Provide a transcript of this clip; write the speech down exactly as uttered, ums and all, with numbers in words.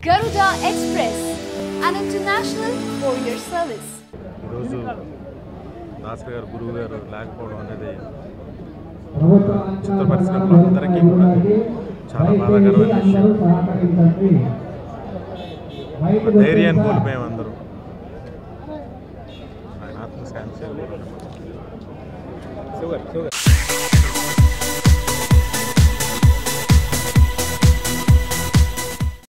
Garuda Express, an international courier service. ఈరోజు దాసరి గారు గురువు గారు లేకపోవడం అనేది చిత్ర పరిశ్రమలో అందరికీ కూడా చాలా బాధాకరమైన విషయం. ధైర్యాన్ని కోల్పోయాం అందరూ. ఆయన ఆత్మశాంతి